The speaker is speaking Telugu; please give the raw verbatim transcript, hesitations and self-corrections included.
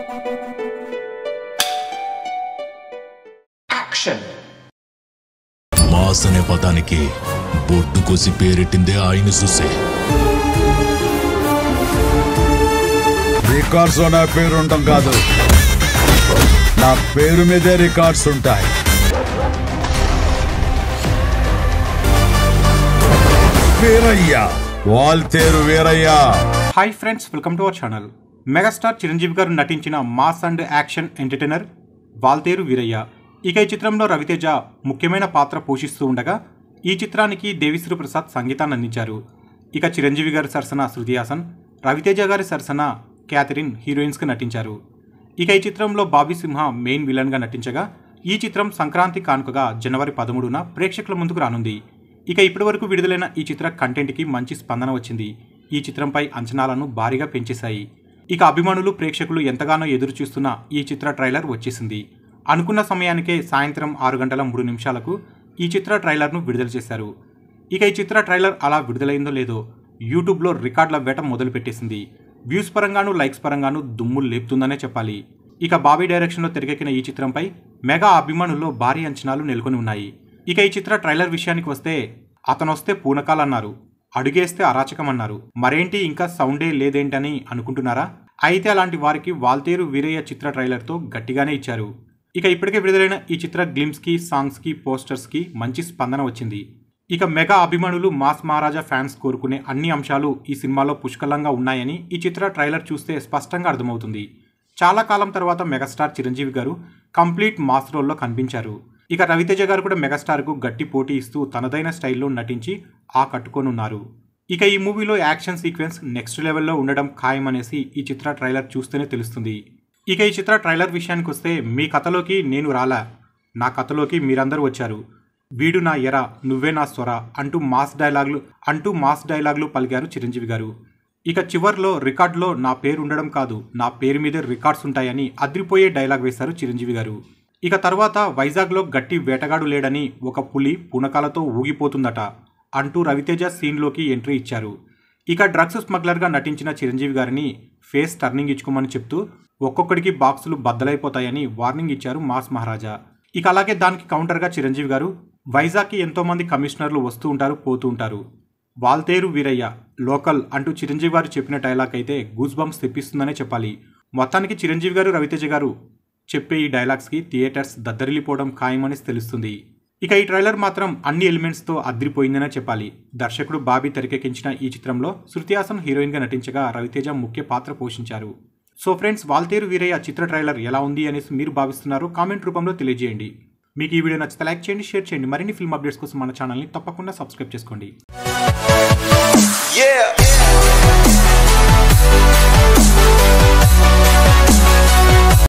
యాక్షన్. మాస్ అనే పదానికి బొడ్డు కోసి పేరెట్టిందే ఆయన చూసే. రికార్డ్స్ నా పేరు ఉండటం కాదు, నా పేరు మీదే రికార్డ్స్ ఉంటాయి. Veerayya, Waltair Veerayya. Hi friends, welcome to our channel. Megastar Chiranjeevi గారు నటించిన mass and action entertainer Waltair Veerayya. ఇక ఈ చిత్రంలో రవితేజ ముఖ్యమైన పాత్ర పోషిస్తూ ఉండగా ఈ చిత్రానికి దేవిశ్రీ ప్రసాద్ సంగీతాన్ని అందించారు. ఇక చిరంజీవి గారి సరసన శృతి హాసన్, రవితేజ గారి సరసన క్యాథరిన్ హీరోయిన్స్గా నటించారు. ఇక ఈ చిత్రంలో బాబీ సింహ మెయిన్ విలన్గా నటించగా ఈ చిత్రం సంక్రాంతి కానుకగా జనవరి పదమూడున ప్రేక్షకుల ముందుకు రానుంది. ఇక ఇప్పటివరకు విడుదలైన ఈ చిత్ర కంటెంట్కి మంచి స్పందన వచ్చింది. ఈ చిత్రంపై అంచనాలను భారీగా పెంచేశాయి. ఇక అభిమానులు ప్రేక్షకులు ఎంతగానో ఎదురు చూస్తున్న ఈ చిత్ర ట్రైలర్ వచ్చేసింది. అనుకున్న సమయానికే సాయంత్రం ఆరు గంటల మూడు నిమిషాలకు ఈ చిత్ర ట్రైలర్ను విడుదల చేశారు. ఇక ఈ చిత్ర ట్రైలర్ అలా విడుదలైందో లేదో యూట్యూబ్లో రికార్డుల వేట మొదలుపెట్టేసింది. వ్యూస్ పరంగాను లైక్స్ పరంగాను దుమ్ము లేపుతుందనే చెప్పాలి. ఇక బాబీ డైరెక్షన్లో తెరకెక్కిన ఈ చిత్రంపై మెగా అభిమానుల్లో భారీ అంచనాలు నెలకొని ఉన్నాయి. ఇక ఈ చిత్ర ట్రైలర్ విషయానికి వస్తే అతనొస్తే పూనకాలన్నారు, అడుగేస్తే అరాచకం అన్నారు. మరేంటి ఇంకా సౌండే లేదేంటని అనుకుంటున్నారా? అయితే అలాంటి వారికి వాల్తేరు వీరయ్య చిత్ర ట్రైలర్తో గట్టిగానే ఇచ్చారు. ఇక ఇప్పటికే విడుదలైన ఈ చిత్ర గ్లిమ్స్కి, సాంగ్స్కి, పోస్టర్స్కి మంచి స్పందన వచ్చింది. ఇక మెగా అభిమానులు మాస్ మహారాజా ఫ్యాన్స్ కోరుకునే అన్ని అంశాలు ఈ సినిమాలో పుష్కలంగా ఉన్నాయని ఈ చిత్ర ట్రైలర్ చూస్తే స్పష్టంగా అర్థమవుతుంది. చాలా కాలం తర్వాత మెగాస్టార్ చిరంజీవి గారు కంప్లీట్ మాస్ రోల్లో కనిపించారు. ఇక రవితేజ గారు కూడా మెగాస్టార్కు గట్టి పోటీ ఇస్తూ తనదైన స్టైల్లో నటించి ఆకట్టుకోనున్నారు. ఇక ఈ మూవీలో యాక్షన్ సీక్వెన్స్ నెక్స్ట్ లెవెల్లో ఉండడం ఖాయమనేసి ఈ చిత్ర ట్రైలర్ చూస్తేనే తెలుస్తుంది. ఇక ఈ చిత్ర ట్రైలర్ విషయానికి వస్తే మీ కథలోకి నేను రాలా, నా కథలోకి మీరందరూ వచ్చారు, వీడు నా ఎర, నువ్వే నా స్వర అంటూ మాస్ డైలాగులు అంటూ మాస్ డైలాగులు పలికారు చిరంజీవి గారు. ఇక చివర్లో రికార్డులో నా పేరు ఉండడం కాదు, నా పేరు మీదే రికార్డ్స్ ఉంటాయని అదిరిపోయే డైలాగ్ వేశారు చిరంజీవి గారు. ఇక తర్వాత వైజాగ్లో గట్టి వేటగాడు లేడని ఒక పులి పూనకాలతో ఊగిపోతుందట అంటూ రవితేజ సీన్లోకి ఎంట్రీ ఇచ్చారు. ఇక డ్రగ్స్ స్మగ్లర్గా నటించిన చిరంజీవి గారిని ఫేస్ టర్నింగ్ ఇచ్చుకోమని చెప్తూ ఒక్కొక్కడికి బాక్సులు బద్దలైపోతాయని వార్నింగ్ ఇచ్చారు మాస్ మహారాజా. ఇక అలాగే దానికి కౌంటర్గా చిరంజీవి గారు వైజాగ్కి ఎంతోమంది కమిషనర్లు వస్తూ ఉంటారు, పోతూ ఉంటారు, వాల్తేరు వీరయ్య లోకల్ అంటూ చిరంజీవి గారు చెప్పిన డైలాగ్ అయితే గూస్ బంప్స్ తెప్పిస్తుందనే చెప్పాలి. మొత్తానికి చిరంజీవి గారు రవితేజ గారు చెప్పే ఈ డైలాగ్స్కి థియేటర్స్ దద్దరిల్లిపోవడం ఖాయమని తెలుస్తుంది. ఇక ఈ ట్రైలర్ మాత్రం అన్ని ఎలిమెంట్స్తో అద్రిపోయిందనే చెప్పాలి. దర్శకుడు బాబీ తెరకెక్కించిన ఈ చిత్రంలో శృతి హాసన్ హీరోయిన్గా నటించగా రవితేజ ముఖ్య పాత్ర పోషించారు. సో ఫ్రెండ్స్, వాల్తేరు వీరయ్య చిత్ర ట్రైలర్ ఎలా ఉంది అనేసి మీరు భావిస్తున్నారో కామెంట్ రూపంలో తెలియజేయండి. మీకు ఈ వీడియో నచ్చితే లైక్ చేయండి, షేర్ చేయండి. మరిన్ని ఫిల్మ్ అప్డేట్స్ కోసం మన ఛానల్ని తప్పకుండా సబ్స్క్రైబ్ చేసుకోండి.